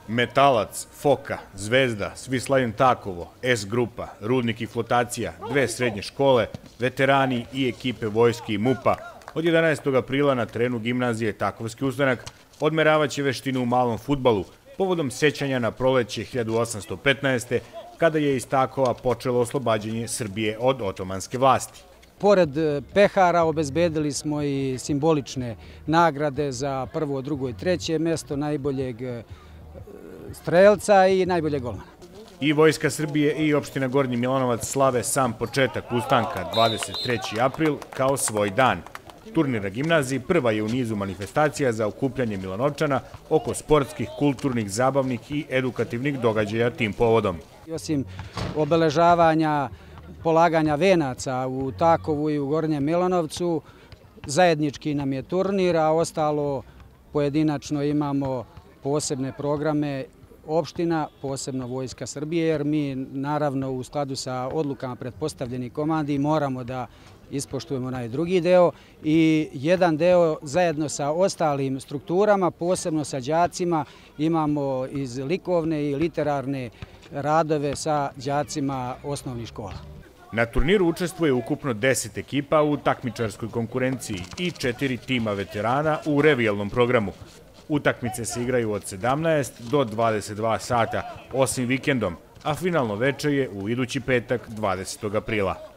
Metalac, Foka, Zvezda, Swiss Takovo, S grupa, Rudnik i Flotacija, dve srednje škole, veterani i ekipe vojske i MUP-a od 11. aprila na terenu gimnazije Takovski ustanak odmeravaće veštinu u malom fudbalu povodom sećanja na proleće 1815. kada je iz Takova počelo oslobađanje Srbije od otomanske vlasti. Pored pehara obezbedili smo i simbolične nagrade za prvo, drugo i treće mesto, najboljeg strelca i najboljeg golmana. I Vojska Srbije i opština Gornji Milanovac slave sam početak ustanka 23. april kao svoj dan. Turnir na gimnaziji prva je u nizu manifestacija za okupljanje Milanovčana oko sportskih, kulturnih, zabavnih i edukativnih događaja tim povodom. Osim obeležavanja polaganja venaca u Takovu i u Gornjem Milanovcu, zajednički nam je turnir, a ostalo pojedinačno imamo posebne programe opština, posebno Vojska Srbije, jer mi naravno u skladu sa odlukama pretpostavljenih komandi moramo da ispoštujemo onaj drugi deo i jedan deo zajedno sa ostalim strukturama, posebno sa đacima, imamo iz likovne i literarne radove sa đacima osnovnih škola. Na turniru učestvuje ukupno 10 ekipa u takmičarskoj konkurenciji i 4 tima veterana u revijalnom programu. Utakmice se igraju od 17 do 22 sata, osim vikendom, a finalno veče je u idući petak 20. aprila.